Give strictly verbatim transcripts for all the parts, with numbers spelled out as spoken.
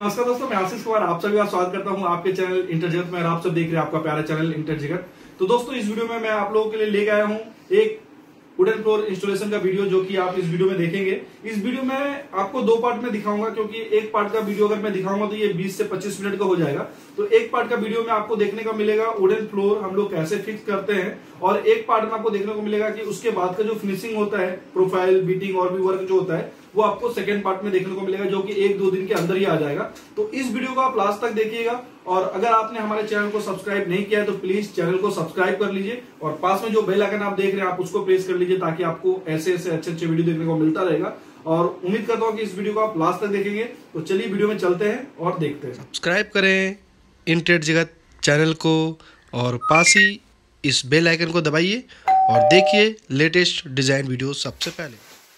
नमस्कार दोस्तों, मैं आशीष कुमार आप सभी का स्वागत करता हूं आपके चैनल इंटर जगत में। और आप सब देख रहे हैं आपका प्यारा चैनल इंटर जगत। तो दोस्तों, इस वीडियो में मैं आप लोगों के लिए लेके आया हूं एक वुडन फ्लोर इंस्टॉलेशन का वीडियो, जो कि आप इस वीडियो में देखेंगे। इस वीडियो में आपको दो पार्ट में दिखाऊंगा, क्योंकि एक पार्ट का वीडियो अगर मैं दिखाऊंगा तो ये बीस से पच्चीस मिनट का हो जाएगा। तो एक पार्ट का वीडियो में आपको देखने को मिलेगा वुडन फ्लोर हम लोग कैसे फिक्स करते हैं, और एक पार्ट में आपको देखने को मिलेगा कि उसके बाद का जो फिनिशिंग होता है, प्रोफाइल बीटिंग और भी वर्क जो होता है, वो आपको सेकंड पार्ट में देखने को मिलेगा, जो कि एक दो दिन के अंदर ही आ जाएगा। तो इस वीडियो को आप लास्ट तक देखिएगा। और अगर आपने हमारे चैनल को सब्सक्राइब नहीं किया है तो प्लीज चैनल को सब्सक्राइब कर लीजिए, और पास में जो बेल आइकन आप देख रहे हैं आप उसको प्रेस कर लीजिए, ताकि आपको ऐसे ऐसे अच्छे अच्छे वीडियो देखने को मिलता रहेगा। और उम्मीद करता हूँ कि इस वीडियो को आप लास्ट तक देखेंगे। तो चलिए वीडियो में चलते हैं और देखते हैं। सब्सक्राइब करें इंटर जगत चैनल को, और पास ही इस बेल आइकन को दबाइए और देखिए लेटेस्ट डिजाइन वीडियो सबसे पहले।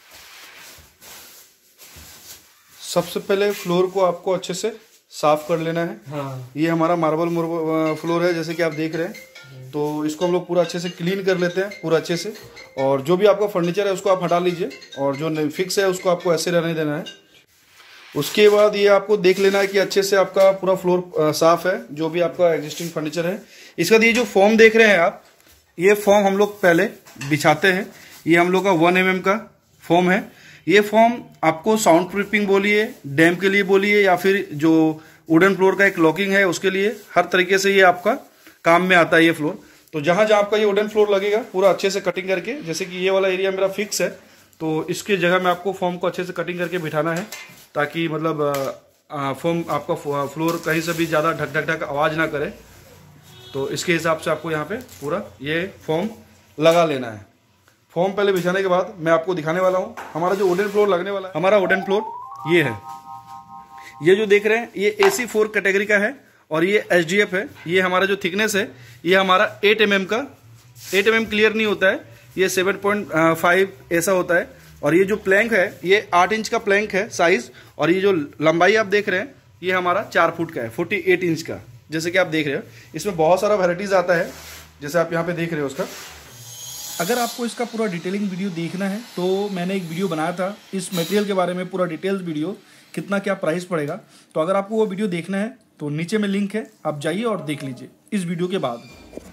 सबसे पहले फ्लोर को आपको अच्छे से साफ कर लेना है। हाँ। ये हमारा मार्बल फ्लोर है, जैसे कि आप देख रहे हैं। तो इसको हम लोग पूरा अच्छे से क्लीन कर लेते हैं, पूरा अच्छे से। और जो भी आपका फर्नीचर है उसको आप हटा लीजिए, और जो फिक्स है उसको आपको ऐसे रहने देना है। उसके बाद ये आपको देख लेना है कि अच्छे से आपका पूरा फ्लोर साफ है, जो भी आपका एग्जिस्टिंग फर्नीचर है। इसके बाद ये जो फॉर्म देख रहे हैं आप, ये फॉर्म हम लोग पहले बिछाते हैं। ये हम लोग का वन एम एम का फॉर्म है। ये फॉर्म आपको साउंड प्रूफिंग बोलिए, डैम के लिए बोलिए, या फिर जो वुडन फ्लोर का एक लॉकिंग है उसके लिए, हर तरीके से ये आपका काम में आता है ये फ्लोर। तो जहां जहां आपका ये वुडन फ्लोर लगेगा पूरा अच्छे से कटिंग करके, जैसे कि ये वाला एरिया मेरा फिक्स है, तो इसके जगह में आपको फॉर्म को अच्छे से कटिंग करके बिठाना है, ताकि मतलब फॉर्म आपका फ्लोर कहीं से भी ज़्यादा ढक ढक ढक आवाज़ ना करे। तो इसके हिसाब से आपको यहाँ पे पूरा ये फॉर्म लगा लेना है। फॉर्म पहले बिछाने के बाद मैं आपको दिखाने वाला हूँ हमारा जो वुडन फ्लोर लगने वाला है। हमारा वुडन फ्लोर ये है। ये जो देख रहे हैं ये ए सी फोर कैटेगरी का है, और ये एच डी एफ है। ये हमारा जो थिकनेस है ये हमारा एट एम एम का, एट एम एम क्लियर नहीं होता है, ये सेवन पॉइंट फाइव ऐसा होता है। और ये जो प्लैंक है ये आठ इंच का प्लैंक है साइज, और ये जो लंबाई आप देख रहे हैं ये हमारा चार फुट का है, फोर्टी एट इंच का, जैसे कि आप देख रहे हो। इसमें बहुत सारा वेराइटीज आता है, जैसे आप यहाँ पे देख रहे हो उसका। अगर आपको इसका पूरा डिटेलिंग वीडियो देखना है तो मैंने एक वीडियो बनाया था इस मटेरियल के बारे में, पूरा डिटेल्स वीडियो, कितना क्या प्राइस पड़ेगा। तो अगर आपको वो वीडियो देखना है तो नीचे में लिंक है, आप जाइए और देख लीजिए इस वीडियो के बाद।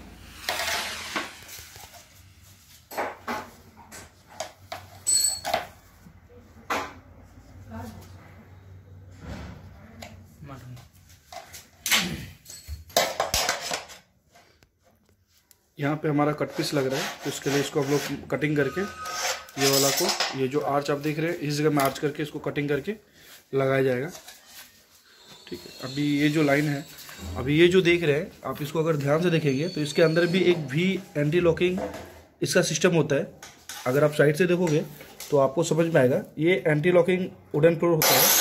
यहाँ पे हमारा कट पीस लग रहा है, तो इसके लिए इसको हम लोग कटिंग करके, ये वाला को, ये जो आर्च आप देख रहे हैं इस जगह में आर्च करके इसको कटिंग करके लगाया जाएगा। ठीक है। अभी ये जो लाइन है, अभी ये जो देख रहे हैं आप, इसको अगर ध्यान से देखेंगे तो इसके अंदर भी एक भी एंटी लॉकिंग इसका सिस्टम होता है। अगर आप साइड से देखोगे तो आपको समझ में आएगा, ये एंटी लॉकिंग वुडन फ्लोर होता है।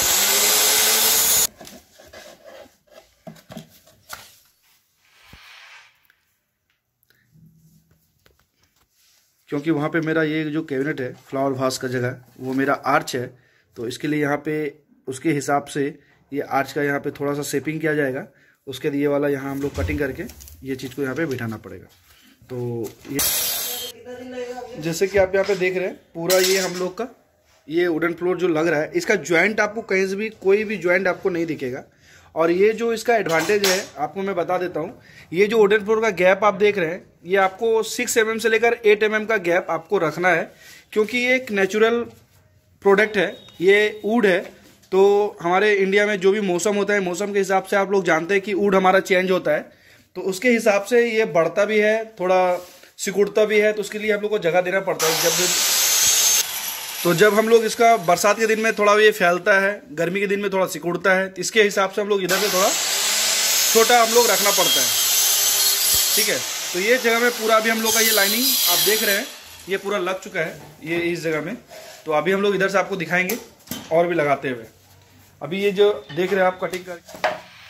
क्योंकि वहाँ पे मेरा ये जो कैबिनेट है फ्लावर वास का जगह, वो मेरा आर्च है, तो इसके लिए यहाँ पे उसके हिसाब से ये आर्च का यहाँ पे थोड़ा सा शेपिंग किया जाएगा। उसके लिए ये वाला यहाँ हम लोग कटिंग करके ये चीज़ को यहाँ पे बिठाना पड़ेगा। तो ये जैसे कि आप यहाँ पे देख रहे हैं, पूरा ये हम लोग का ये वुडन फ्लोर जो लग रहा है, इसका ज्वाइंट आपको कहीं से भी कोई भी ज्वाइंट आपको नहीं दिखेगा। और ये जो इसका एडवांटेज है आपको मैं बता देता हूँ, ये जो वुडन फ्लोर का गैप आप देख रहे हैं, ये आपको सिक्स एम एम से लेकर एट एम एम का गैप आपको रखना है, क्योंकि ये एक नेचुरल प्रोडक्ट है, ये वुड है। तो हमारे इंडिया में जो भी मौसम होता है, मौसम के हिसाब से आप लोग जानते हैं कि वुड हमारा चेंज होता है, तो उसके हिसाब से ये बढ़ता भी है, थोड़ा सिकुड़ता भी है, तो उसके लिए हम लोग को जगह देना पड़ता है। जब तो जब हम लोग इसका बरसात के दिन में थोड़ा ये फैलता है, गर्मी के दिन में थोड़ा सिकुड़ता है, इसके हिसाब से हम लोग इधर से थोड़ा छोटा हम लोग रखना पड़ता है। ठीक है। तो ये जगह में पूरा अभी हम लोग का ये लाइनिंग आप देख रहे हैं, ये पूरा लग चुका है ये इस जगह में। तो अभी हम लोग इधर से आपको दिखाएंगे और भी लगाते हुए। अभी ये जो देख रहे हैं आप कटिंग कर,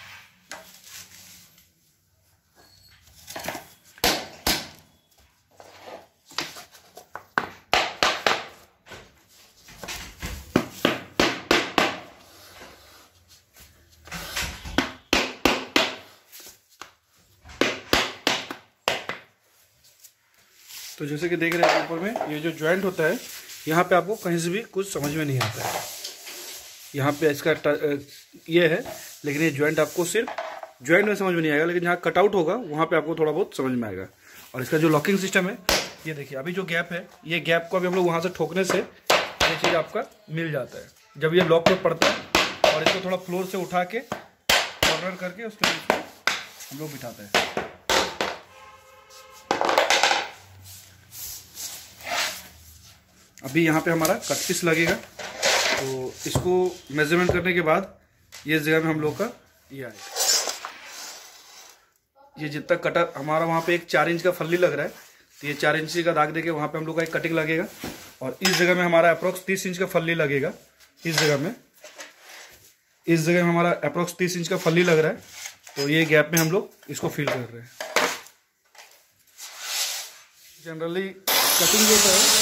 तो जैसे कि देख रहे हैं ऊपर में ये जो जॉइंट होता है, यहाँ पे आपको कहीं से भी कुछ समझ में नहीं आता है। यहाँ पे इसका ये है लेकिन ये ज्वाइंट आपको सिर्फ ज्वाइंट में समझ में नहीं आएगा, लेकिन जहाँ कटआउट होगा वहाँ पे आपको थोड़ा बहुत समझ में आएगा। और इसका जो लॉकिंग सिस्टम है, ये देखिए अभी जो गैप है, ये गैप को अभी हम लोग वहाँ से ठोकने से ये चीज़ आपका मिल जाता है। जब ये लॉक में पड़ता है और इसको थोड़ा फ्लोर से उठा के कॉर्नर करके उसके बीच में हम लोग बिठाते हैं। अभी यहाँ पे हमारा कट पीस लगेगा, तो इसको मेजरमेंट करने के बाद ये जगह में हम लोग का ये आएगा। ये जितना कटर हमारा वहाँ पे एक चार इंच का फल्ली लग रहा है, तो ये चार इंच का दाग देके वहाँ पे हम लोग का एक कटिंग लगेगा। और इस जगह में हमारा अप्रोक्स तीस इंच का फल्ली लगेगा। इस जगह में इस जगह में हमारा अप्रोक्स तीस इंच का फल्ली लग रहा है, तो ये गैप में हम लोग इसको फिल कर रहे हैं। जनरली कटिंग जो है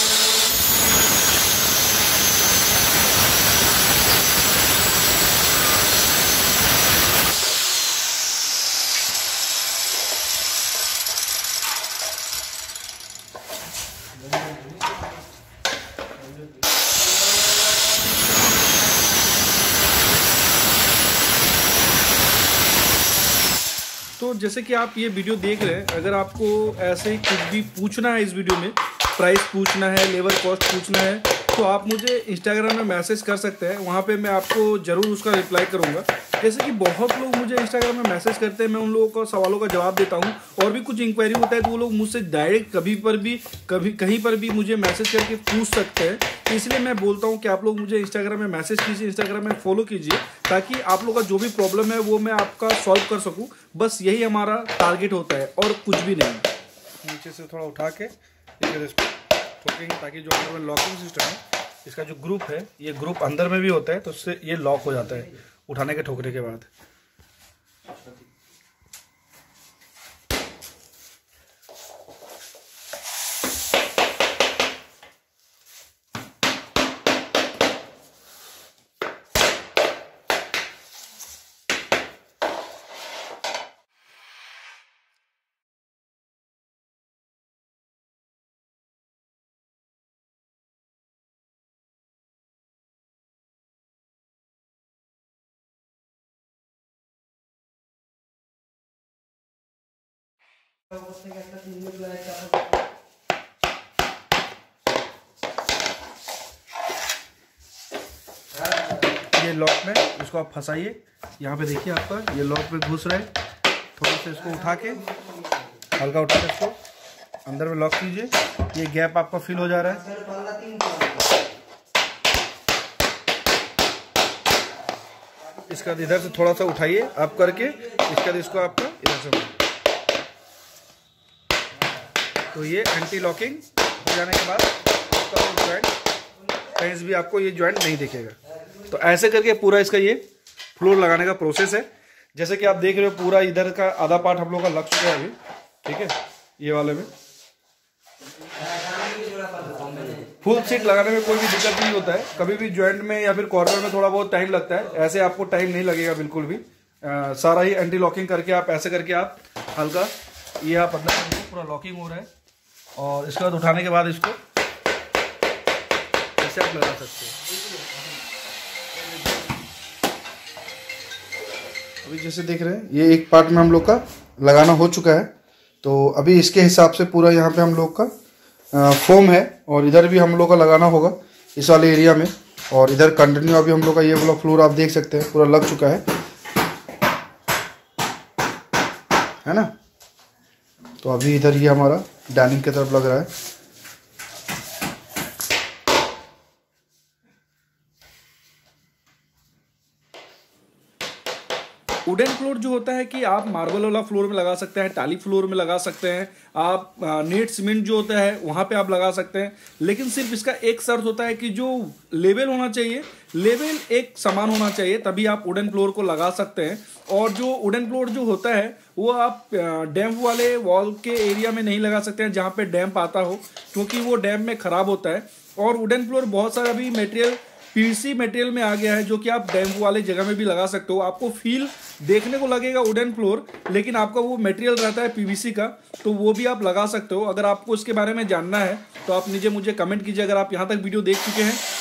तो जैसे कि आप ये वीडियो देख रहे हैं, अगर आपको ऐसे ही कुछ भी पूछना है इस वीडियो में, प्राइस पूछना है, लेबर कॉस्ट पूछना है, तो आप मुझे इंस्टाग्राम में मैसेज कर सकते हैं। वहाँ पे मैं आपको ज़रूर उसका रिप्लाई करूँगा। जैसे कि बहुत लोग मुझे इंस्टाग्राम में मैसेज करते हैं, मैं उन लोगों का सवालों का जवाब देता हूँ। और भी कुछ इंक्वायरी होता है तो वो लोग मुझसे डायरेक्ट कभी पर भी कभी कहीं पर भी मुझे मैसेज करके पूछ सकते हैं। तो इसलिए मैं बोलता हूँ कि आप लोग मुझे इंस्टाग्राम में मैसेज कीजिए, इंस्टाग्राम में फॉलो कीजिए, ताकि आप लोग का जो भी प्रॉब्लम है वो मैं आपका सॉल्व कर सकूँ। बस यही हमारा टारगेट होता है और कुछ भी नहीं। नीचे से थोड़ा उठा के इसको ठोकेंगे, ताकि जो अंदर में लॉकिंग सिस्टम है, इसका जो ग्रुप है, ये ग्रुप अंदर में भी होता है, तो उससे ये लॉक हो जाता है उठाने के ठोकने के बाद। ये लॉक में इसको आप फंसाइए। यहाँ पे देखिए आपका ये लॉक में घुस रहा है। थोड़ा सा इसको उठा के हल्का उठा के इसको अंदर में लॉक कीजिए। ये गैप आपका फिल हो जा रहा है। इसका इधर से थोड़ा सा उठाइए आप करके, इसका इसको आपका इधर से, तो ये एंटी लॉकिंग हो जाने के बाद आपका वो जॉइंट कहीं से भी आपको ये जॉइंट नहीं दिखेगा। तो ऐसे करके पूरा इसका ये फ्लोर लगाने का प्रोसेस है। जैसे कि आप देख रहे हो पूरा इधर का आधा पार्ट हम लोग का लग चुका है अभी, ठीक है। ये वाले में फुल सीट लगाने में कोई भी दिक्कत नहीं होता है। कभी भी जॉइंट में या फिर कॉर्नर में थोड़ा बहुत टाइम लगता है, ऐसे आपको टाइम नहीं लगेगा बिल्कुल भी। आ, सारा ही एंटी लॉकिंग करके आप ऐसे करके आप हल्का ये आप अंदर पूरा लॉकिंग हो रहा है। और इसके बाद उठाने के बाद इसको ऐसे आप लगा सकते हैं। अभी जैसे देख रहे हैं ये एक पार्ट में हम लोग का लगाना हो चुका है। तो अभी इसके हिसाब से पूरा यहाँ पे हम लोग का फोम है, और इधर भी हम लोग का लगाना होगा इस वाले एरिया में। और इधर कंटिन्यू अभी हम लोग का ये वाला फ्लोर आप देख सकते हैं पूरा लग चुका है, है ना। तो अभी इधर ये हमारा डाइनिंग की तरफ लग रहा है। वुडन फ्लोर जो होता है कि आप मार्बल वाला फ्लोर में लगा सकते हैं, टाली फ्लोर में लगा सकते हैं, आप नेट सीमेंट जो होता है वहाँ पे आप लगा सकते हैं। लेकिन सिर्फ इसका एक शर्त होता है कि जो लेवल होना चाहिए, लेवल एक समान होना चाहिए, तभी आप वुडन फ्लोर को लगा सकते हैं। और जो वुडन फ्लोर जो होता है वो आप डैम्प वाले वॉल के एरिया में नहीं लगा सकते हैं जहाँ पे डैम्प आता हो, क्योंकि वो डैम्प में ख़राब होता है। और वुडन फ्लोर बहुत सारा भी मटेरियल पीवीसी मटेरियल में आ गया है, जो कि आप डैम्प वाले जगह में भी लगा सकते हो। आपको फील देखने को लगेगा वुडन फ्लोर, लेकिन आपका वो मटेरियल रहता है पीवीसी का, तो वो भी आप लगा सकते हो। अगर आपको इसके बारे में जानना है तो आप नीचे मुझे कमेंट कीजिए। अगर आप यहाँ तक वीडियो देख चुके हैं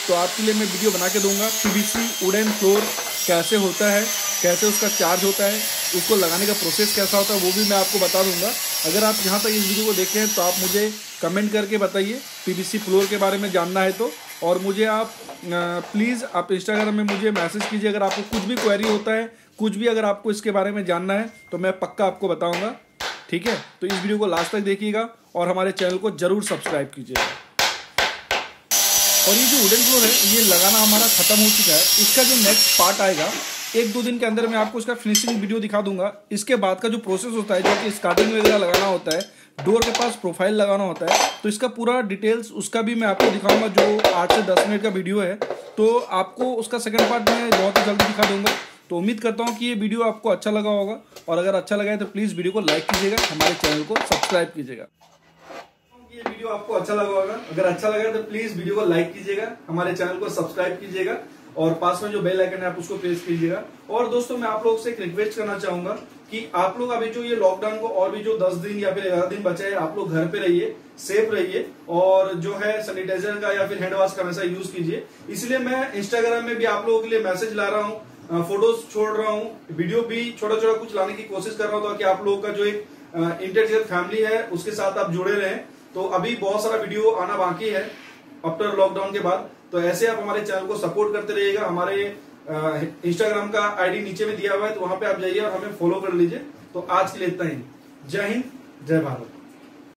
तो आपके लिए मैं वीडियो बना के दूंगा। पीवीसी वुडन फ्लोर कैसे होता है, कैसे उसका चार्ज होता है, उसको लगाने का प्रोसेस कैसा होता है, वो भी मैं आपको बता दूंगा। अगर आप यहाँ तक इस वीडियो को देखे हैं तो आप मुझे कमेंट करके बताइए पीवीसी फ्लोर के बारे में जानना है तो। और मुझे आप प्लीज़ आप इंस्टाग्राम में मुझे मैसेज कीजिए अगर आपको कुछ भी क्वेरी होता है, कुछ भी अगर आपको इसके बारे में जानना है तो मैं पक्का आपको बताऊँगा, ठीक है। तो इस वीडियो को लास्ट तक देखिएगा और हमारे चैनल को ज़रूर सब्सक्राइब कीजिएगा। और ये जो वुडन फ्लोर है ये लगाना हमारा ख़त्म हो चुका है। इसका जो नेक्स्ट पार्ट आएगा एक दो दिन के अंदर मैं आपको इसका फिनिशिंग वीडियो दिखा दूंगा। इसके बाद का जो प्रोसेस होता है, जो कि स्टार्टिंग वगैरह लगाना होता है, डोर के पास प्रोफाइल लगाना होता है, तो इसका पूरा डिटेल्स उसका भी मैं आपको दिखाऊंगा, जो आठ से दस मिनट का वीडियो है। तो आपको उसका सेकंड पार्ट मैं बहुत ही जल्दी दिखा दूंगा। तो उम्मीद करता हूँ कि ये वीडियो आपको अच्छा लगा होगा, और अगर अच्छा लगा है तो प्लीज़ वीडियो को लाइक कीजिएगा, हमारे चैनल को सब्सक्राइब कीजिएगा। ये वीडियो आपको अच्छा लगा होगा, अगर अच्छा लगा तो प्लीज़ वीडियो को लाइक कीजिएगा, हमारे चैनल को सब्सक्राइब कीजिएगा, और पास में जो बेल आइकन है आप उसको प्रेस कीजिएगा। और दोस्तों मैं आप लोगों से एक रिक्वेस्ट करना चाहूंगा कि आप लोग अभी जो ये लॉकडाउन को और भी जो दस दिन या फिर ग्यारह दिन बचे हैं, आप लोग घर पे रहिए, सेफ रहिए, और जो है सैनिटाइजर का या फिर हैंड वॉश का हमेशा यूज कीजिए। इसलिए मैं इंस्टाग्राम में भी आप लोगों के लिए मैसेज ला रहा हूँ, फोटोज छोड़ रहा हूँ, वीडियो भी छोटा छोटा कुछ लाने की कोशिश कर रहा हूँ, ताकि आप लोगों का जो एक इंटरजेट फैमिली है उसके साथ आप जुड़े रहें। तो अभी बहुत सारा वीडियो आना बाकी है आफ्टर लॉकडाउन के बाद, तो ऐसे आप हमारे चैनल को सपोर्ट करते रहिएगा। हमारे इंस्टाग्राम का आईडी नीचे में दिया हुआ है, तो वहां पे आप जाइए और हमें फॉलो कर लीजिए। तो आज के लिए इतना ही। जय हिंद, जय भारत।